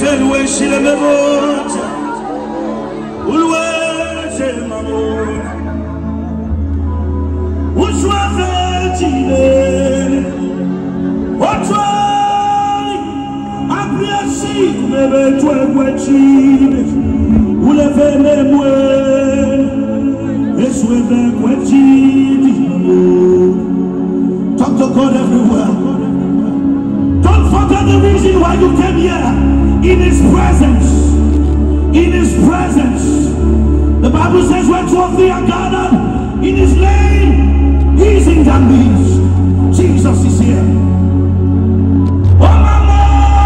Talk to God everywhere. Don't forget the reason why you came here. In His presence. In His presence. The Bible says when two of thee are gathered in His name, He is in their midst. Jesus is here. Oh mama,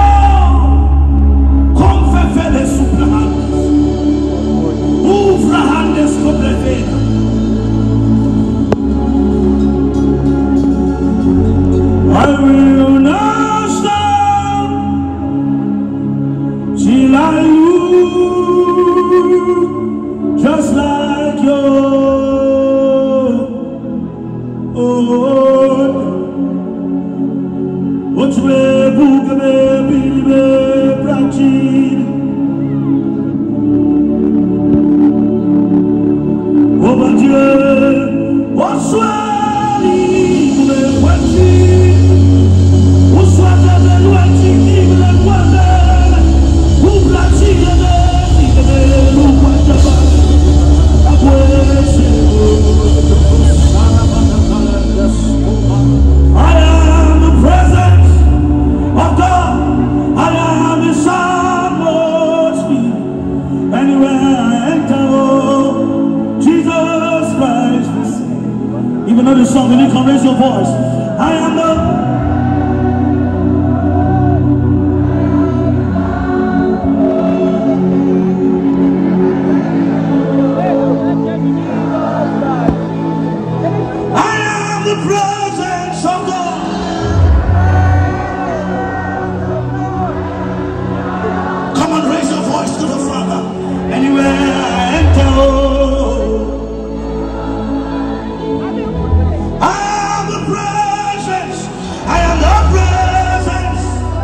come fefele suplahandes. Uvrahandes koblevena. I will not stop till I lose, just like your own. What's Ebuka Bidemi Olaoba. What's even though the song, you can raise your voice. I am the presence of God. Come on, raise your voice to the Father. Anywhere I enter, I am the presence. I am the presence.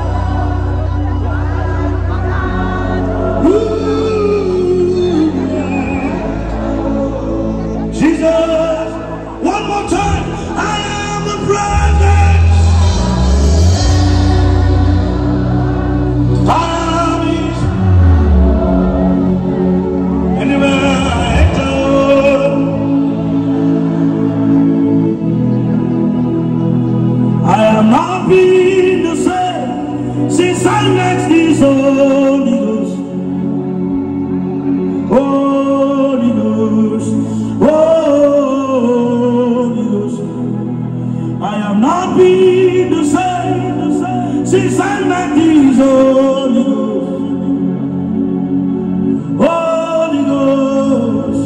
Ooh. Jesus, one more time. I am the presence. Time is anywhere I enter. I am not been the same since I met this Holy Ghost. Holy Ghost. Holy Ghost. I am not been the same since I met these Holy Ghost. Holy Ghost.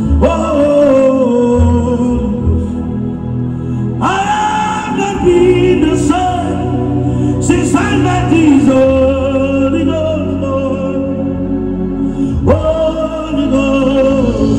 Holy Ghost. I have not been the same since I met these Holy Ghost, Lord. Holy Ghost.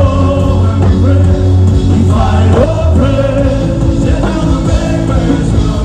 If I don't pray, then I'm a big person.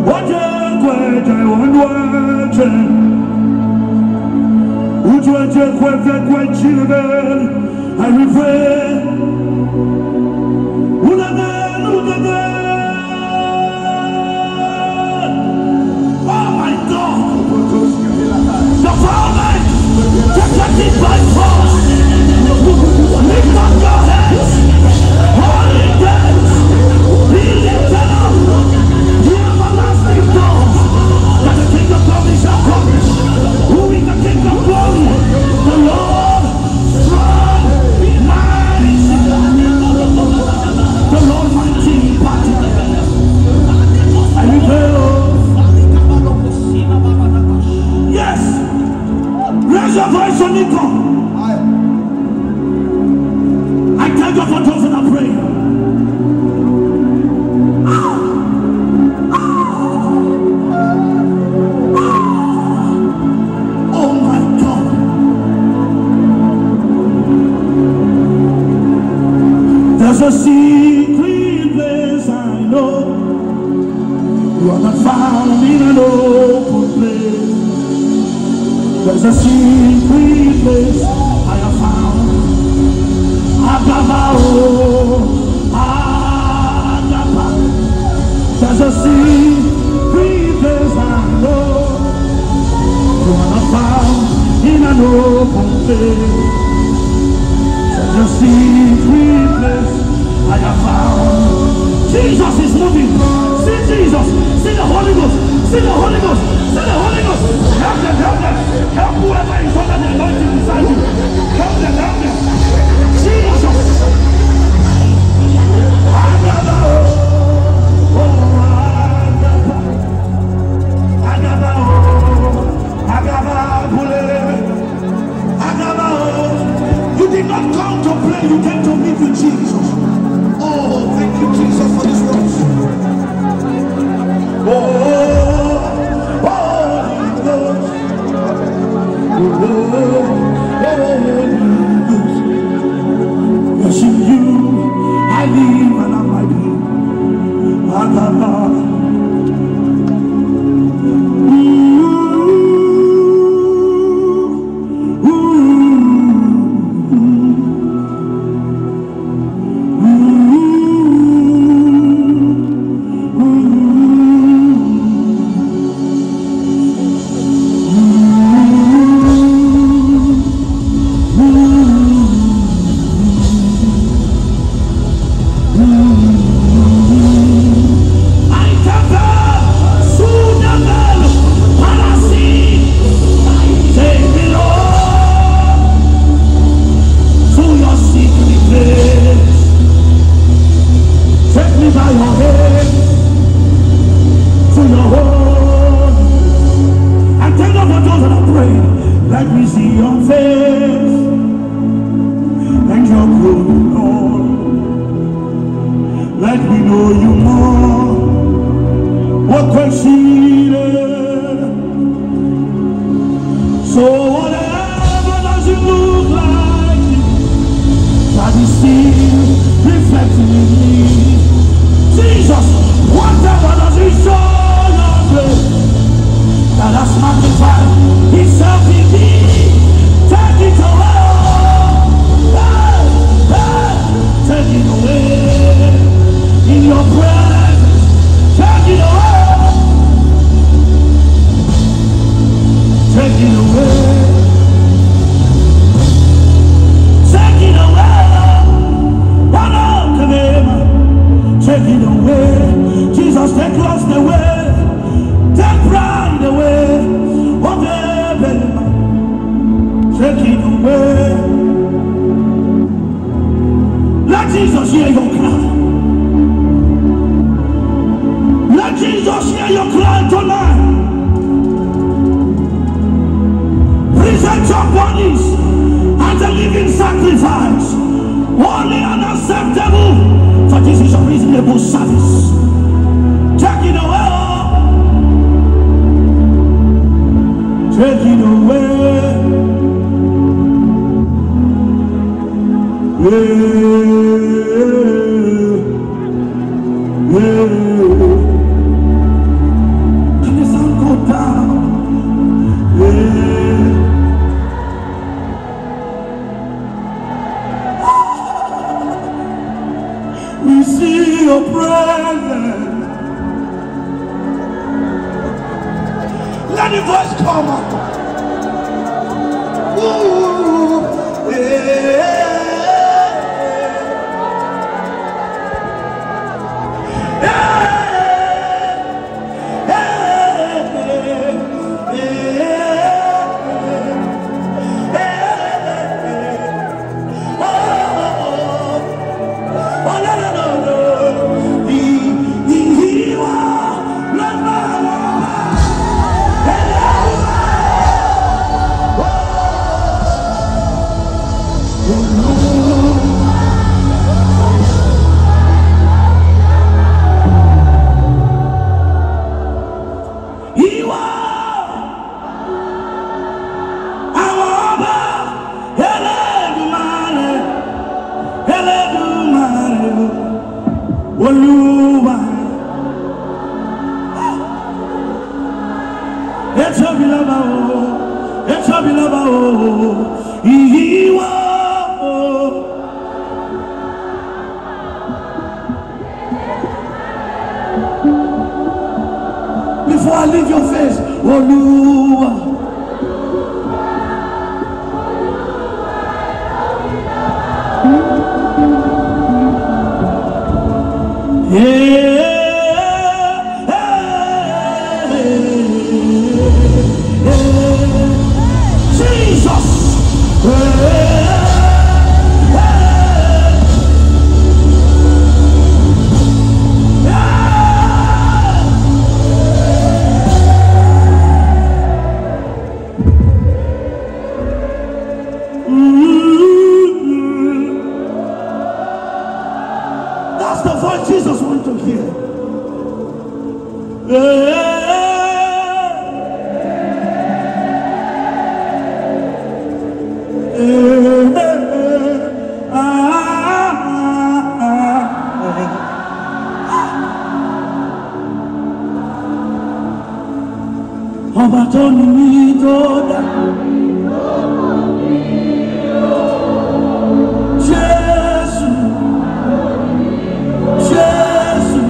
I will pray. Oh my God! The violent take it by force. Lift up your heads, holy gates, be lifted up, the everlasting doors, that the King of glory shall come. Who is the King of glory? The Lord strong, mighty, the Lord mighty in battle. I will. Yes, raise your voice on Nico. I thank God for those that are praying. Oh my God. There's a secret place I know. You are not found in an open place. There's a secret place I have found. Agaba, oh, Agaba. There's a secret place I know. You are not found in an open place. There's a secret place I have found. Jesus is moving. See Jesus. See the Holy Ghost. See the Holy Ghost. See the Holy Ghost. Help them. Help them. Help whoever is under the anointing beside you. Help them. Help them. Jesus. Agaba. Agaba. Agaba. Agaba. You did not come to play. You came to meet with Jesus. Oh, thank you, Jesus, for this words. Oh, Holy Ghost. Yes, in you I live and I'm my being. Agaba. Let me see your face and your glory, Lord. Let me know you more. What considered. So whatever does it look like, that is still reflecting in me. Jesus, whatever does it show your grace, that has magnified Himself in me. Take it away, hey, hey, take it away in your presence. Take it away, take it away, take it away. Take it away, Jesus. Take lost away, take pride away. Take it away. Let Jesus hear your cry. Let Jesus hear your cry tonight. Present your bodies as a living sacrifice, holy and acceptable, for this is a reasonable service. Take it away. Take it away. Let the voice come up. Ooh, yeah. Before I leave your face, Oluwa. That's the voice Jesus wants to hear. Ọba tó ní mi tó dá. Jésù, Jésù,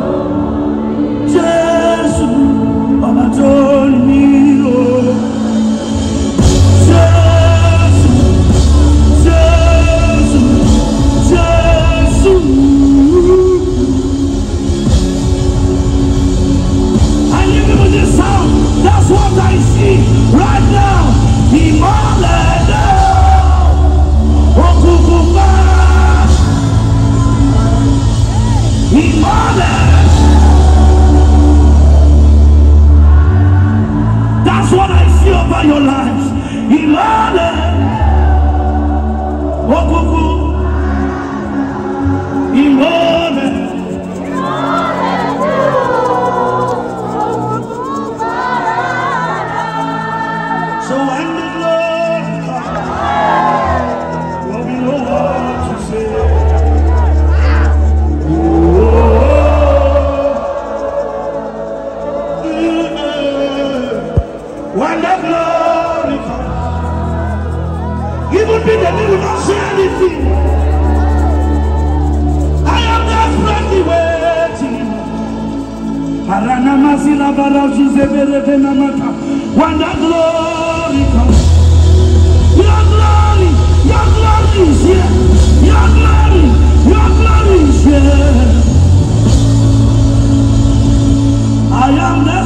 Jésù, ọba tó ní mi tó dá. Jésù, Jésù, Jésù. And you give me this sound. That's what I see right now. Imolede, okukuba, imolede. That's what I see over your lives. Imolede, okuku, imolede. So when the Lord comes, well, we know what to say. When the glory comes, even Bidemi will not say anything. I am definitely waiting. When the glory comes, your glory is here. Your glory is here. I am the